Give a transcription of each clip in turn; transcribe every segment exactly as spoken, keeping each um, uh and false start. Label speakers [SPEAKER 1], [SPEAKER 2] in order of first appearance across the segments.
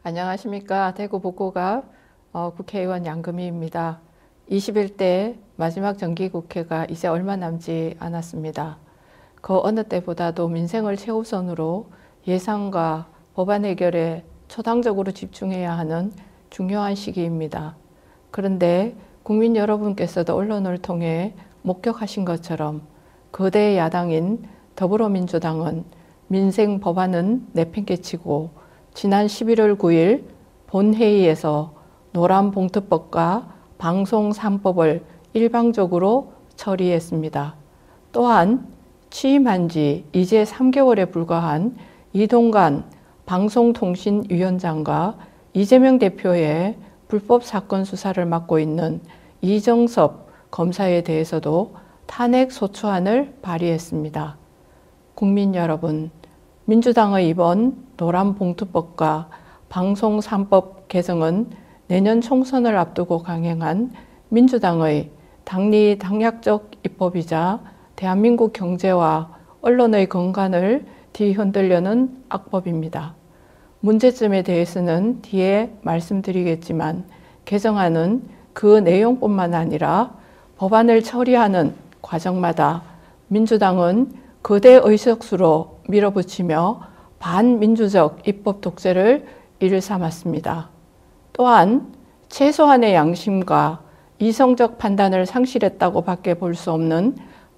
[SPEAKER 1] 안녕하십니까. 대구 북구갑 어, 국회의원 양금희입니다. 이십일 대 마지막 정기국회가 이제 얼마 남지 않았습니다. 그 어느 때보다도 민생을 최우선으로 예산과 법안 해결에 초당적으로 집중해야 하는 중요한 시기입니다. 그런데 국민 여러분께서도 언론을 통해 목격하신 것처럼 거대 야당인 더불어민주당은 민생 법안은 내팽개치고 지난 십일월 구일 본회의에서 노란봉투법과 방송 삼 법을 일방적으로 처리했습니다. 또한 취임한 지 이제 삼 개월에 불과한 이동관 방송통신위원장과 이재명 대표의 불법 사건 수사를 맡고 있는 이정섭 검사에 대해서도 탄핵 소추안을 발의했습니다. 국민 여러분, 민주당의 이번 노란봉투법과 방송 삼 법 개정은 내년 총선을 앞두고 강행한 민주당의 당리당략적 입법이자 대한민국 경제와 언론의 건강을 뒤흔들려는 악법입니다. 문제점에 대해서는 뒤에 말씀드리겠지만 개정안은 그 내용뿐만 아니라 법안을 처리하는 과정마다 민주당은 거대 의석수로 밀어붙이며 반민주적 입법 독재를 일삼았습니다. 또한 최소한의 양심과 이성적 판단을 상실했다고 밖에 볼 수 없는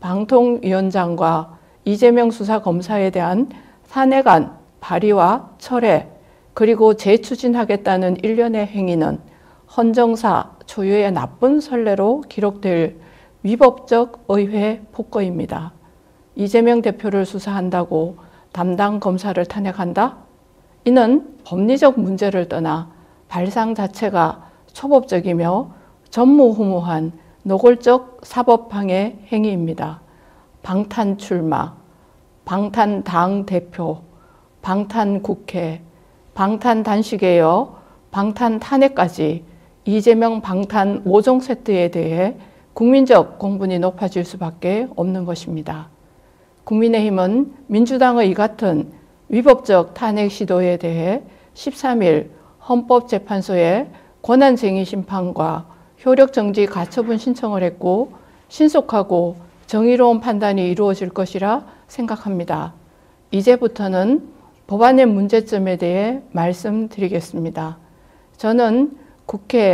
[SPEAKER 1] 방통위원장과 이재명 수사검사에 대한 탄핵안 발의와 철회 그리고 재추진하겠다는 일련의 행위는 헌정사 초유의 나쁜 선례로 기록될 위법적 의회 폭거입니다. 이재명 대표를 수사한다고 담당 검사를 탄핵한다? 이는 법리적 문제를 떠나 발상 자체가 초법적이며 전무후무한 노골적 사법방해 행위입니다. 방탄 출마, 방탄 당 대표, 방탄 국회, 방탄 단식에 방탄 탄핵까지 이재명 방탄 오 종 세트에 대해 국민적 공분이 높아질 수밖에 없는 것입니다. 국민의힘은 민주당의 이 같은 위법적 탄핵 시도에 대해 십삼일 헌법재판소에 권한쟁의 심판과 효력정지 가처분 신청을 했고 신속하고 정의로운 판단이 이루어질 것이라 생각합니다. 이제부터는 법안의 문제점에 대해 말씀드리겠습니다. 저는 국회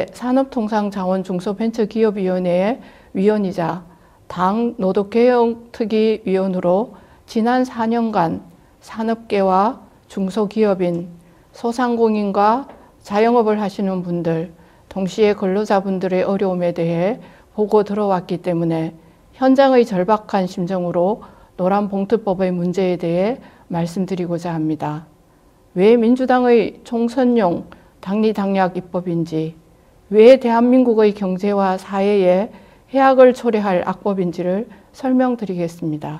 [SPEAKER 1] 산업통상자원중소벤처기업위원회의 위원이자 당 노동개혁특위위원으로 지난 사 년간 산업계와 중소기업인, 소상공인과 자영업을 하시는 분들, 동시에 근로자분들의 어려움에 대해 보고 들어왔기 때문에 현장의 절박한 심정으로 노란봉투법의 문제에 대해 말씀드리고자 합니다. 왜 민주당의 총선용 당리당략 입법인지, 왜 대한민국의 경제와 사회에 해악을 초래할 악법인지를 설명드리겠습니다.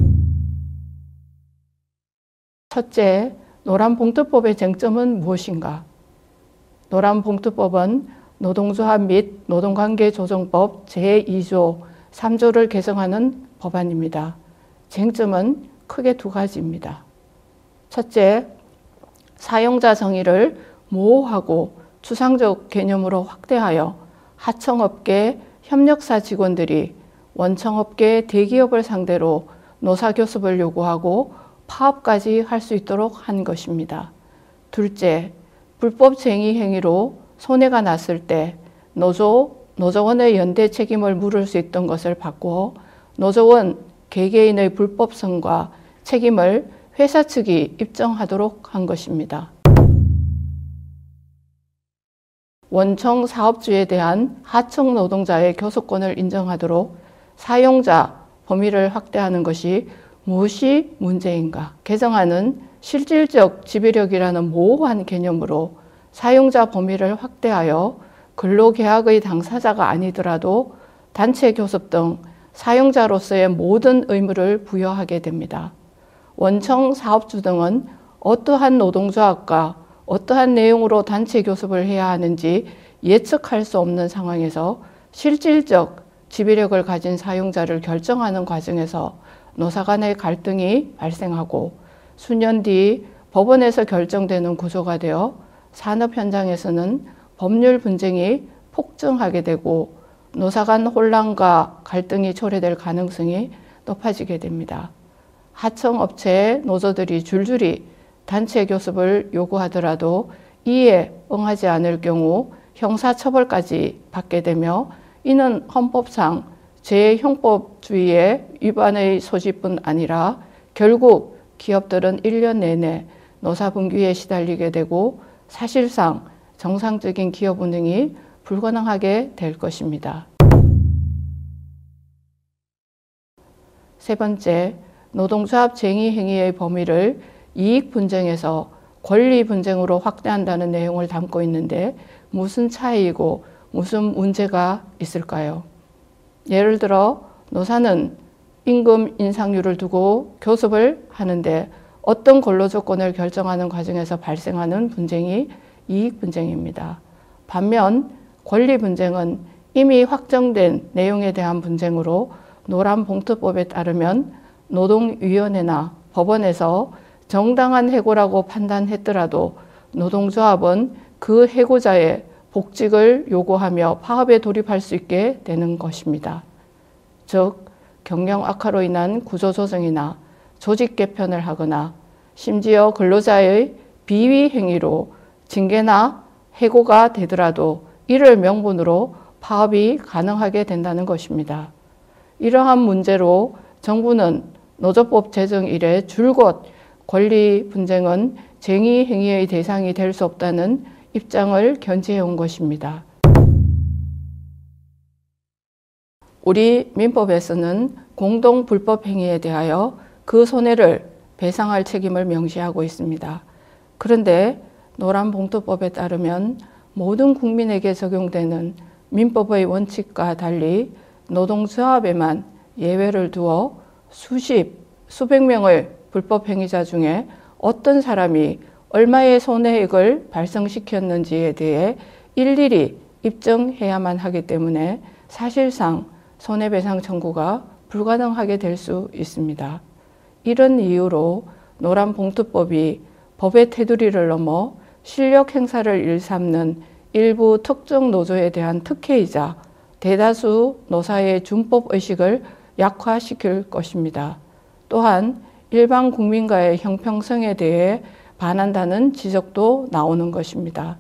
[SPEAKER 1] 첫째, 노란봉투법의 쟁점은 무엇인가? 노란봉투법은 노동조합 및 노동관계조정법 제이조 삼조를 개정하는 법안입니다. 쟁점은 크게 두 가지입니다. 첫째, 사용자 정의를 모호하고 추상적 개념으로 확대하여 하청업계 협력사 직원들이 원청업계 대기업을 상대로 노사교섭을 요구하고 파업까지 할 수 있도록 한 것입니다. 둘째, 불법쟁의 행위로 손해가 났을 때 노조, 노조원의 연대 책임을 물을 수 있던 것을 바꾸어 노조원 개개인의 불법성과 책임을 회사 측이 입증하도록 한 것입니다. 원청 사업주에 대한 하청 노동자의 교섭권을 인정하도록 사용자 범위를 확대하는 것이 무엇이 문제인가? 개정안은 실질적 지배력이라는 모호한 개념으로 사용자 범위를 확대하여 근로계약의 당사자가 아니더라도 단체 교섭 등 사용자로서의 모든 의무를 부여하게 됩니다. 원청 사업주 등은 어떠한 노동조합과 어떠한 내용으로 단체 교섭을 해야 하는지 예측할 수 없는 상황에서 실질적 지배력을 가진 사용자를 결정하는 과정에서 노사 간의 갈등이 발생하고 수년 뒤 법원에서 결정되는 구조가 되어 산업 현장에서는 법률 분쟁이 폭증하게 되고 노사 간 혼란과 갈등이 초래될 가능성이 높아지게 됩니다. 하청업체의 노조들이 줄줄이 단체 교섭을 요구하더라도 이에 응하지 않을 경우 형사처벌까지 받게 되며 이는 헌법상 재형법주의의 위반의 소지뿐 아니라 결국 기업들은 일 년 내내 노사분규에 시달리게 되고 사실상 정상적인 기업 운영이 불가능하게 될 것입니다. 세 번째, 노동조합 쟁의 행위의 범위를 이익 분쟁에서 권리 분쟁으로 확대한다는 내용을 담고 있는데 무슨 차이이고 무슨 문제가 있을까요? 예를 들어 노사는 임금 인상률을 두고 교섭을 하는데 어떤 근로 조건을 결정하는 과정에서 발생하는 분쟁이 이익 분쟁입니다. 반면 권리 분쟁은 이미 확정된 내용에 대한 분쟁으로 노란봉투법에 따르면 노동위원회나 법원에서 정당한 해고라고 판단했더라도 노동조합은 그 해고자의 복직을 요구하며 파업에 돌입할 수 있게 되는 것입니다. 즉, 경영 악화로 인한 구조조정이나 조직 개편을 하거나 심지어 근로자의 비위 행위로 징계나 해고가 되더라도 이를 명분으로 파업이 가능하게 된다는 것입니다. 이러한 문제로 정부는 노조법 제정 이래 줄곧 권리 분쟁은 쟁의 행위의 대상이 될 수 없다는 입장을 견지해온 것입니다. 우리 민법에서는 공동 불법 행위에 대하여 그 손해를 배상할 책임을 명시하고 있습니다. 그런데 노란봉투법에 따르면 모든 국민에게 적용되는 민법의 원칙과 달리 노동조합에만 예외를 두어 수십, 수백 명의 불법 행위자 중에 어떤 사람이 얼마의 손해액을 발생시켰는지에 대해 일일이 입증해야만 하기 때문에 사실상 손해배상 청구가 불가능하게 될 수 있습니다. 이런 이유로 노란봉투법이 법의 테두리를 넘어 실력 행사를 일삼는 일부 특정 노조에 대한 특혜이자 대다수 노사의 준법의식을 약화시킬 것입니다. 또한 일반 국민과의 형평성에 대해 반한다는 지적도 나오는 것입니다.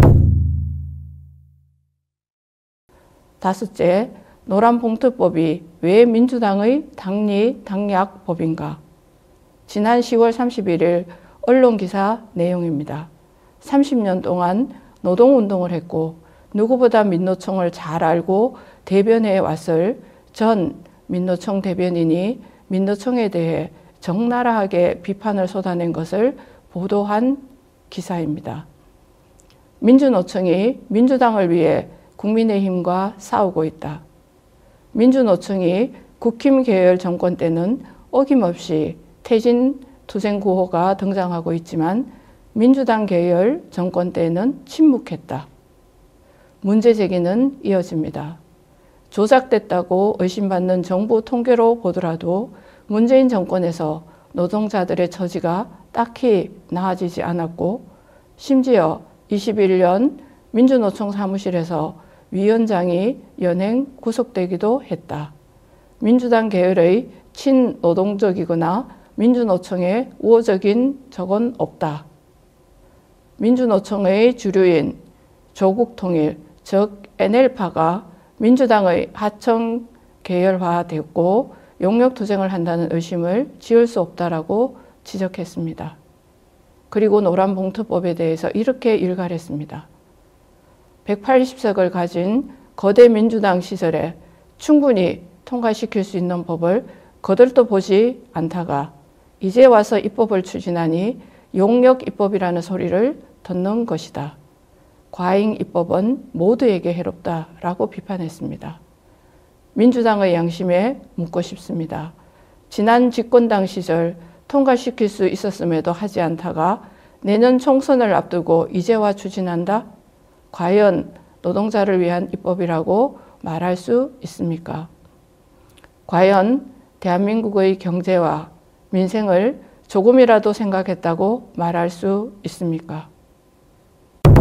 [SPEAKER 1] 다섯째, 노란봉투법이 왜 민주당의 당리 당략법인가? 지난 시월 삼십일일 언론기사 내용입니다. 삼십 년 동안 노동운동을 했고 누구보다 민노총을 잘 알고 대변해 왔을 전 민노총 대변인이 민노총에 대해 적나라하게 비판을 쏟아낸 것을 보도한 기사입니다. 민주노총이 민주당을 위해 국민의힘과 싸우고 있다. 민주노총이 국힘 계열 정권 때는 어김없이 퇴진 투쟁 구호가 등장하고 있지만 민주당 계열 정권 때에는 침묵했다. 문제 제기는 이어집니다. 조작됐다고 의심받는 정부 통계로 보더라도 문재인 정권에서 노동자들의 처지가 딱히 나아지지 않았고 심지어 이십일 년 민주노총 사무실에서 위원장이 연행 구속되기도 했다. 민주당 계열의 친노동적이거나 민주노총의 우호적인 적은 없다. 민주노총의 주류인 조국통일, 즉 엔엘파가 민주당의 하청 계열화됐고 용역투쟁을 한다는 의심을 지을 수 없다라고 지적했습니다. 그리고 노란봉투법에 대해서 이렇게 일갈했습니다. 백팔십 석을 가진 거대 민주당 시절에 충분히 통과시킬 수 있는 법을 거들떠 보지 않다가 이제 와서 입법을 추진하니 용역 입법이라는 소리를 듣는 것이다. 과잉 입법은 모두에게 해롭다라고 비판했습니다. 민주당의 양심에 묻고 싶습니다. 지난 집권당 시절 통과시킬 수 있었음에도 하지 않다가 내년 총선을 앞두고 이제와 추진한다? 과연 노동자를 위한 입법이라고 말할 수 있습니까? 과연 대한민국의 경제와 민생을 조금이라도 생각했다고 말할 수 있습니까?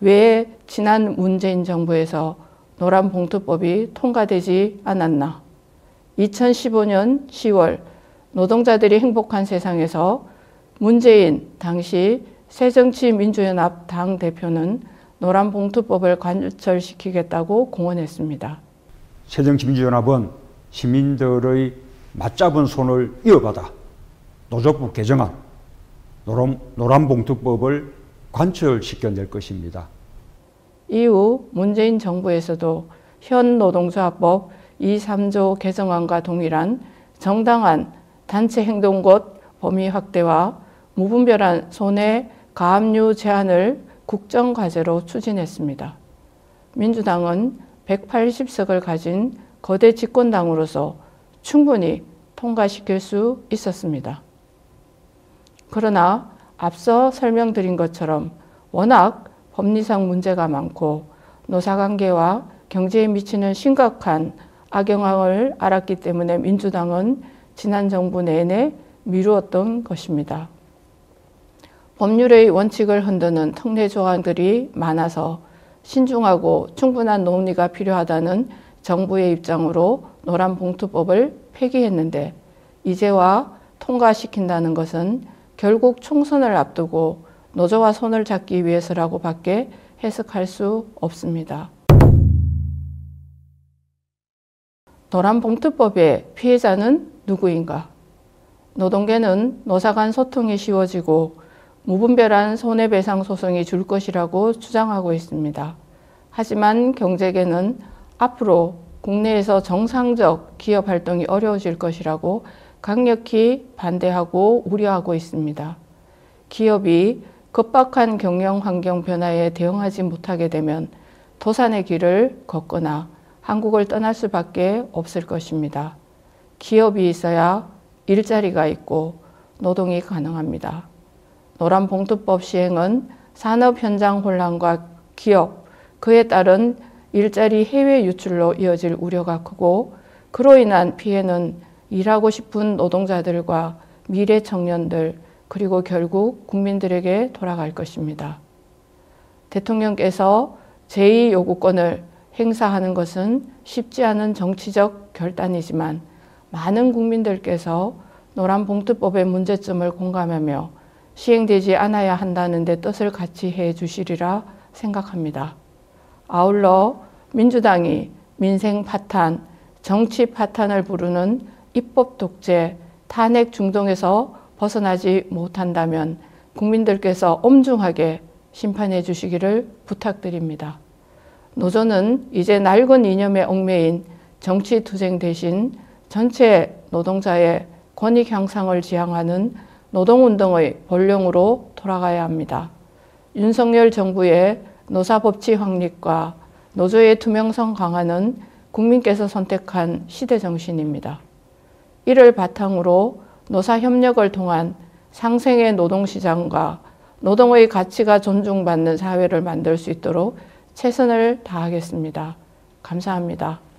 [SPEAKER 1] 왜 지난 문재인 정부에서 노란봉투법이 통과되지 않았나? 이천십오 년 시월 노동자들이 행복한 세상에서 문재인 당시 새정치민주연합 당대표는 노란봉투법을 관철시키겠다고 공언했습니다.
[SPEAKER 2] 새정치민주연합은 시민들의 맞잡은 손을 이어받아 노조법 개정안, 노란, 노란봉투법을 관철시켜낼 것입니다.
[SPEAKER 1] 이후 문재인 정부에서도 현 노동조합법 이삼조 개정안과 동일한 정당한 단체행동권 범위 확대와 무분별한 손해 가압류 제한을 국정과제로 추진했습니다. 민주당은 백팔십 석을 가진 거대 집권당으로서 충분히 통과시킬 수 있었습니다. 그러나 앞서 설명드린 것처럼 워낙 법리상 문제가 많고 노사관계와 경제에 미치는 심각한 악영향을 알았기 때문에 민주당은 지난 정부 내내 미루었던 것입니다. 법률의 원칙을 흔드는 특례 조항들이 많아서 신중하고 충분한 논의가 필요하다는 정부의 입장으로 노란봉투법을 폐기했는데 이제와 통과시킨다는 것은 결국 총선을 앞두고 노조와 손을 잡기 위해서라고 밖에 해석할 수 없습니다. 노란봉투법의 피해자는 누구인가? 노동계는 노사 간 소통이 쉬워지고 무분별한 손해배상 소송이 줄 것이라고 주장하고 있습니다. 하지만 경제계는 앞으로 국내에서 정상적 기업 활동이 어려워질 것이라고 강력히 반대하고 우려하고 있습니다. 기업이 급박한 경영 환경 변화에 대응하지 못하게 되면 도산의 길을 걷거나 한국을 떠날 수밖에 없을 것입니다. 기업이 있어야 일자리가 있고 노동이 가능합니다. 노란봉투법 시행은 산업 현장 혼란과 기업, 그에 따른 일자리 해외 유출로 이어질 우려가 크고 그로 인한 피해는 일하고 싶은 노동자들과 미래 청년들 그리고 결국 국민들에게 돌아갈 것입니다. 대통령께서 제이 요구권을 행사하는 것은 쉽지 않은 정치적 결단이지만 많은 국민들께서 노란봉투법의 문제점을 공감하며 시행되지 않아야 한다는 데 뜻을 같이 해 주시리라 생각합니다. 아울러 민주당이 민생 파탄, 정치 파탄을 부르는 입법 독재, 탄핵 중동에서 벗어나지 못한다면 국민들께서 엄중하게 심판해 주시기를 부탁드립니다. 노조는 이제 낡은 이념에 얽매인 정치투쟁 대신 전체 노동자의 권익 향상을 지향하는 노동운동의 본령으로 돌아가야 합니다. 윤석열 정부의 노사법치 확립과 노조의 투명성 강화는 국민께서 선택한 시대정신입니다. 이를 바탕으로 노사협력을 통한 상생의 노동시장과 노동의 가치가 존중받는 사회를 만들 수 있도록 최선을 다하겠습니다. 감사합니다.